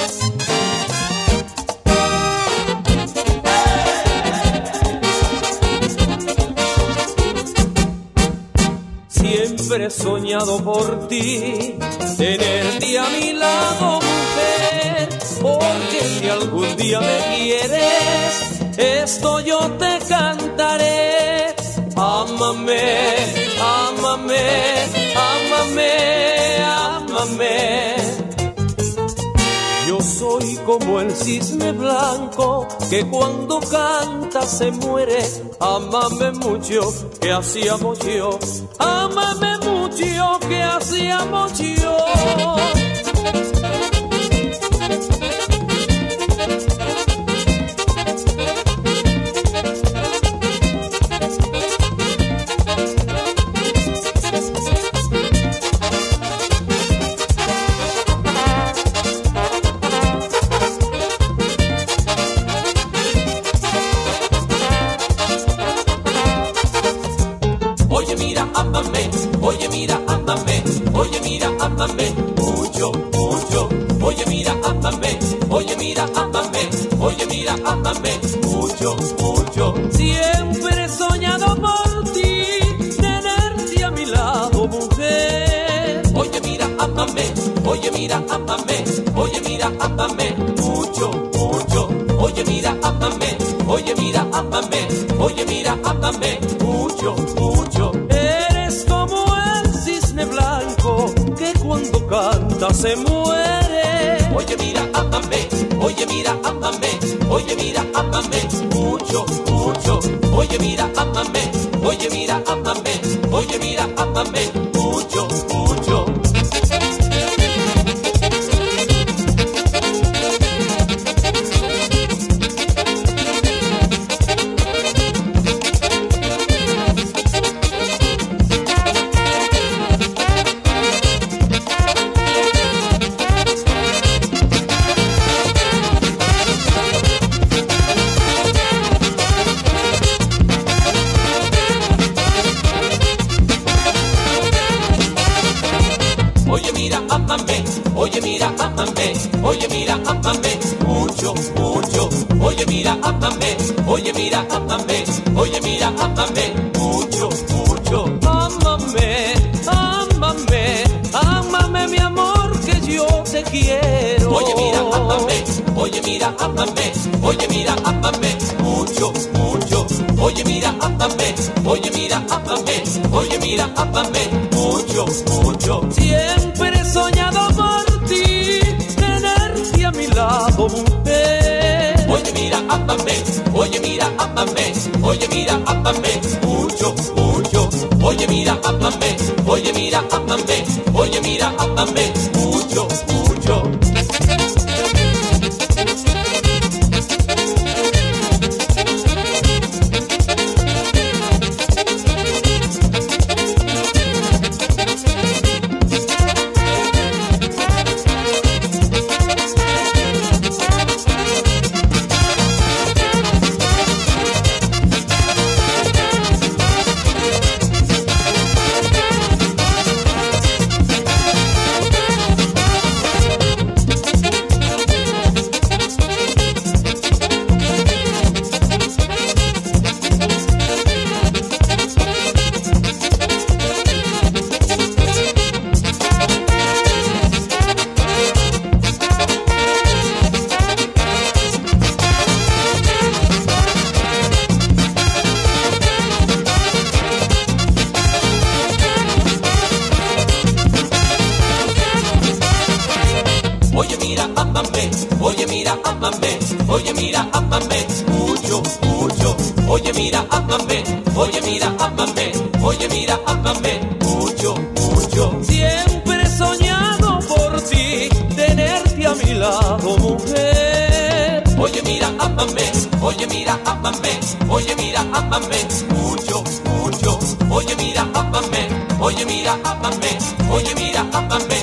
Siempre he soñado por ti, tenerte a mi lado, mujer, porque si algún día me quieres, esto yo te cantaré. Ámame, ámame, ámame, ámame. Yo soy como el cisne blanco que cuando canta se muere. Ámame mucho, que así amo yo. Ámame mucho, que así amo yo. Oye mira, ámame, oye mira, ámame, oye mira, ámame, mucho, mucho. Oye mira, ámame, oye mira, ámame, oye mira, ámame, mucho, mucho. Siempre he soñado por ti, tenerte a mi lado, mujer. Oye mira, ámame, oye mira, ámame, oye mira, ámame, mucho, mucho. Oye mira, ámame, oye mira, ámame, oye mira, ámame, mucho, mucho. Eres como el cisne blanco que cuando canta se muere. Oye mira, ámame, oye mira, ámame, oye mira, ámame, mucho, mucho. Oye mira, ámame, oye mira, ámame, oye mira, ámame, mucho, mucho. Oye mira, ámame, oye mira, ámame, oye mira, ámame, mucho, mucho. Oye mira, ámame, oye mira, ámame, oye mira, ámame, mucho, mucho. Ámame, ámame, ámame mi amor que yo te quiero. Oye mira, ámame, oye mira, ámame, oye mira, ámame, mucho, mucho. Oye mira, ámame, oye mira, ámame, oye mira, ámame, mucho, mucho. Siempre he soñado por ti, tenerte a mi lado, mujer. Oye mira, ámame, oye mira, ámame, oye mira, ámame, mucho, mucho. Oye mira, ámame, oye mira, ámame, oye mira, ámame, mucho, mucho. Oye mira, ámame, oye mira, ámame, oye mira, ámame, mucho, mucho. Oye mira, ámame, oye mira, ámame, oye mira, ámame, mucho, mucho. Siempre he soñado por ti, tenerte a mi lado, mujer. Oye mira, ámame, oye mira, ámame, oye mira, ámame, mucho, mucho. Oye mira, ámame, oye mira, ámame, oye mira, ámame.